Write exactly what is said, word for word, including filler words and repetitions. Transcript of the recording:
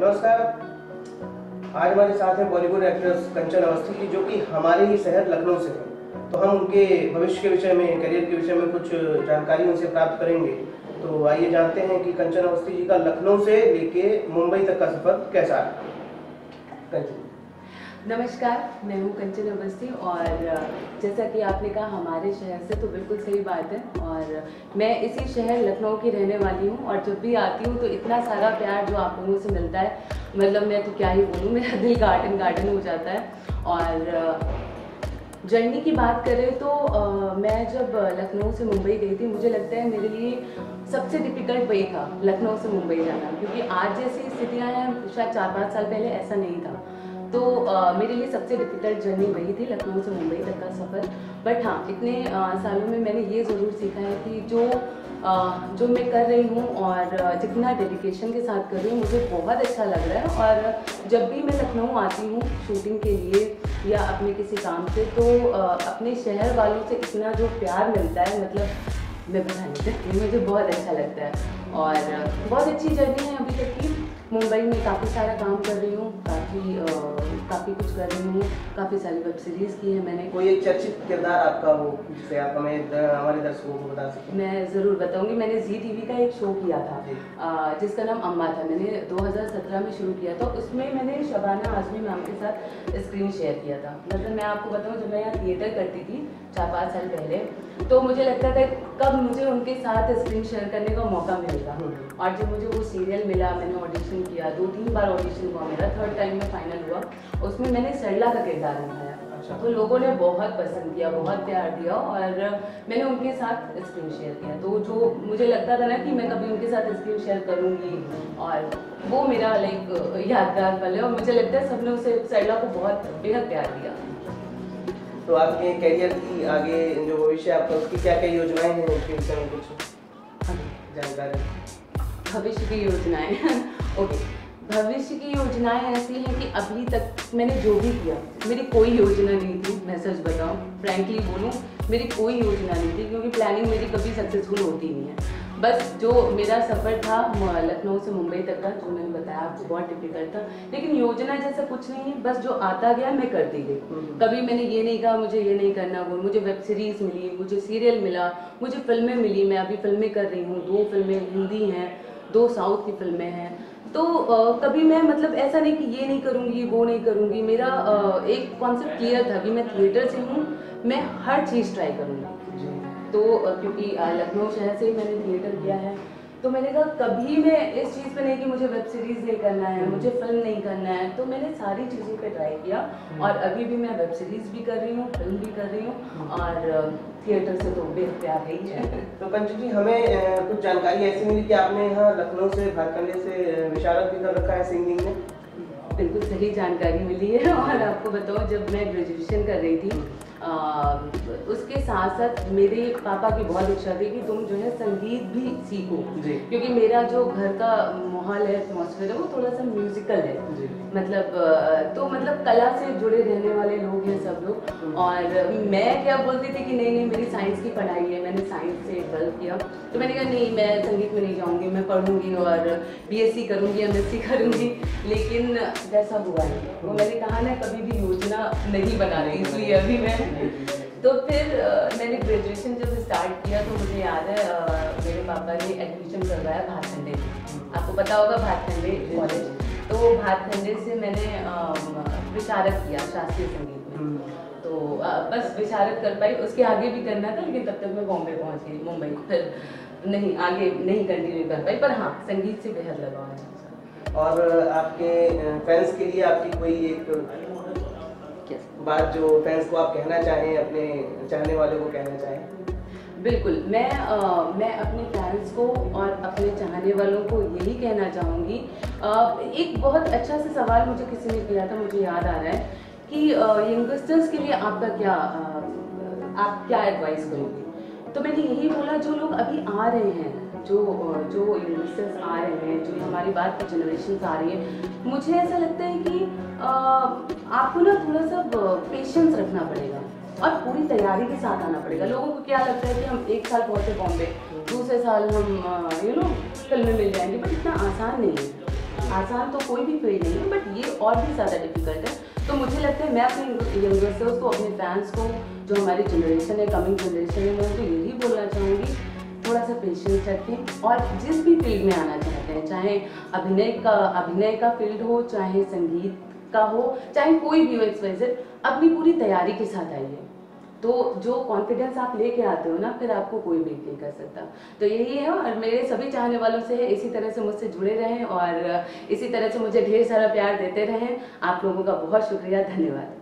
नमस्कार। आज हमारे साथ हैं बॉलीवुड एक्ट्रेस कंचन अवस्थी जी, जो कि हमारे ही शहर लखनऊ से हैं। तो हम उनके भविष्य के विषय में, करियर के विषय में कुछ जानकारी उनसे प्राप्त करेंगे। तो आइए जानते हैं कि कंचन अवस्थी जी का लखनऊ से लेके मुंबई तक का सफर कैसा है। कंचन। नमस्कार, मैं हूँ कंचन अवस्थी और जैसा कि आपने कहा हमारे शहर से, तो बिल्कुल सही बात है। और मैं इसी शहर लखनऊ की रहने वाली हूँ और जब भी आती हूँ तो इतना सारा प्यार जो आप लोगों से मिलता है, मतलब मैं तो क्या ही बोलूँ, मेरा दिल गार्डन गार्डन हो जाता है। और जर्नी की बात करें तो आ, मैं जब लखनऊ से मुंबई गई थी, मुझे लगता है मेरे लिए सबसे डिफ़िकल्ट वही था, लखनऊ से मुंबई जाना, क्योंकि आज जैसी स्थितियाँ हैं शायद चार पाँच साल पहले ऐसा नहीं था। तो आ, मेरे लिए सबसे डिफ़िकल्ट जर्नी वही थी, लखनऊ से मुंबई तक का सफ़र। बट हाँ, इतने आ, सालों में मैंने ये ज़रूर सीखा है कि जो आ, जो मैं कर रही हूँ और जितना डेडिकेशन के साथ कर रही हूँ, मुझे बहुत अच्छा लग रहा है। और जब भी मैं लखनऊ आती हूँ शूटिंग के लिए या अपने किसी काम से, तो आ, अपने शहर वालों से इतना जो प्यार मिलता है, मतलब मैं बता नहीं सकती, मुझे बहुत अच्छा लगता है। और बहुत अच्छी जर्नी है अभी तक की। मुंबई में काफ़ी सारा काम कर रही हूँ, काफ़ी काफ़ी कुछ कर रही हूँ, काफ़ी सारी वेब सीरीज़ की है मैंने। कोई एक चर्चित किरदार आपका हो जिससे आप हमें हमारे दर्शकों को बता सकें? मैं ज़रूर बताऊंगी। मैंने जी टीवी का एक शो किया था आ, जिसका नाम अम्मा था। मैंने दो हज़ार सत्रह में शुरू किया था। उसमें मैंने शबाना आज़मी मैम के साथ स्क्रीन शेयर किया था। मतलब मैं आपको बताऊँ, जब मैं यहाँ थिएटर करती थी चार पाँच साल पहले, तो मुझे लगता था कब मुझे उनके साथ स्क्रीन शेयर करने का मौका मिलेगा। और जब मुझे वो सीरियल मिला, मैंने ऑडिशन किया, दो तीन बार ऑडिशन हुआ मेरा, थर्ड टाइम में फाइनल हुआ। उसमें मैंने सरला का किरदार निभाया। अच्छा। तो लोगों ने बहुत पसंद किया, बहुत प्यार दिया और मैंने उनके साथ स्क्रीन शेयर किया। तो जो मुझे लगता था ना कि मैं कभी उनके साथ स्क्रीन शेयर करूँगी, और वो मेरा लाइक यादगार पल है। और मुझे लगता है सबने उसे, सरला को बहुत बेहद प्यार दिया। तो आपके करियर की आगे जो भविष्य आपका, उसकी क्या क्या योजनाएं हैं, उसके विषय में कुछ जानकारी? भविष्य की योजनाएं ओके भविष्य की योजनाएं ऐसी हैं कि अभी तक मैंने जो भी किया, मेरी कोई योजना नहीं थी। मैं सच बताऊं, फ्रैंकली बोलूं, मेरी कोई योजना नहीं थी, क्योंकि प्लानिंग मेरी कभी सक्सेसफुल होती नहीं है। बस जो मेरा सफ़र था लखनऊ से मुंबई तक का, जो मैंने बताया आपको, बहुत डिफिकल्ट था। लेकिन योजना जैसा कुछ नहीं है, बस जो आता गया मैं करती गई। कभी मैंने ये नहीं कहा मुझे ये नहीं करना। वो मुझे वेब सीरीज़ मिली, मुझे सीरियल मिला, मुझे फिल्में मिली। मैं अभी फिल्में कर रही हूँ, दो फिल्में हिंदी हैं, दो साउथ की फिल्में हैं। तो आ, कभी मैं, मतलब ऐसा नहीं कि ये नहीं करूँगी वो नहीं करूँगी। मेरा आ, एक कॉन्सेप्ट क्लियर था कि मैं थिएटर से हूँ, मैं हर चीज़ ट्राई करूँगी। तो क्योंकि लखनऊ शहर से ही मैंने थिएटर किया है, तो मैंने कहा कभी मैं इस चीज़ पे नहीं कि मुझे वेब सीरीज़ नहीं करना है, मुझे फिल्म नहीं करना है। तो मैंने सारी चीज़ों पे ट्राई किया और अभी भी मैं वेब सीरीज़ भी कर रही हूँ, फिल्म भी कर रही हूँ और थिएटर से तो बेहद प्यार ही है। तो कंचन जी, हमें कुछ जानकारी ऐसी मिली कि आपने यहाँ लखनऊ से, भातखंडे से विशारद भी कर रखा है सिंगिंग में? बिल्कुल सही जानकारी मिली है। और आपको बताओ, जब मैं ग्रेजुएशन कर रही थी, आ, उसके साथ साथ मेरे पापा की बहुत इच्छा थी कि तुम जो है संगीत भी सीखो, क्योंकि मेरा जो घर का माहौल है, एटमॉस्फेयर है, वो थोड़ा सा म्यूजिकल है। मतलब तो मतलब कला से जुड़े रहने वाले लोग हैं सब लोग। और मैं क्या बोलती थी कि नहीं नहीं मेरी साइंस की पढ़ाई है, मैंने साइंस से ट्वेल्थ किया। तो मैंने कहा नहीं, मैं संगीत में नहीं जाऊँगी, मैं पढ़ूँगी और बीएससी करूँगी, एमएससी करूँगी। लेकिन वैसा हुआ नहीं। वो मैंने कहा ना, कभी भी योजना नहीं बनाती, इसलिए अभी मैं तो फिर आ, मैंने ग्रेजुएशन जब स्टार्ट किया, तो मुझे याद है आ, मेरे पापा ने एडमिशन करवाया भातखंडे। आपको पता होगा भातखंडे कॉलेज। तो वो भातखंडे से मैंने विशारद किया शास्त्रीय संगीत में। तो आ, बस विशारद कर पाई, उसके आगे भी करना था, लेकिन तब तक मैं बॉम्बे पहुंच गई, मुंबई। फिर नहीं, आगे नहीं कंटिन्यू कर पाई, पर हाँ संगीत से बेहद लगाव है। और आपके फैंस के लिए आपकी कोई एक बात जो फैंस को आप कहना चाहें, अपने चाहने वालों को कहना चाहें? बिल्कुल, मैं आ, मैं अपने फैंस को और अपने चाहने वालों को यही कहना चाहूँगी। एक बहुत अच्छा सा सवाल मुझे किसी ने किया था, मुझे याद आ रहा है कि यंगस्टर्स के लिए आपका क्या आ, आप क्या एडवाइस करोगे? तो मैंने यही बोला, जो लोग अभी आ रहे हैं, जो जो यंगस्टर्स आ रहे हैं, जो हमारी बात की जनरेशन आ रही है, मुझे ऐसा लगता है कि आ, आपको ना थोड़ा सा पेशेंस रखना पड़ेगा और पूरी तैयारी के साथ आना पड़ेगा। लोगों को क्या लगता है कि हम एक साल पहुँचे बॉम्बे, दूसरे साल हम यू नो फिल्में मिल जाएंगी, बट इतना आसान नहीं है। आसान तो कोई भी फील्ड नहीं है, बट ये और भी ज़्यादा डिफिकल्ट है। तो मुझे लगता है मैं अपने यंगस्टर्स को, अपने फैंस को, जो हमारी जनरेशन है, कमिंग जनरेशन है, मैं उनको यही बोलना चाहूँगी, थोड़ा सा पेशेंस रखें और जिस भी फील्ड में आना चाहते हैं, चाहे अभिनय का अभिनय का फील्ड हो, चाहे संगीत का हो, चाहे कोई भी हो, एक्स वाई जेड, अपनी पूरी तैयारी के साथ आइए। तो जो कॉन्फिडेंस आप लेके आते हो ना, फिर आपको कोई बीट नहीं कर सकता। तो यही है, और मेरे सभी चाहने वालों से है इसी तरह से मुझसे जुड़े रहें और इसी तरह से मुझे ढेर सारा प्यार देते रहें। आप लोगों का बहुत शुक्रिया, धन्यवाद।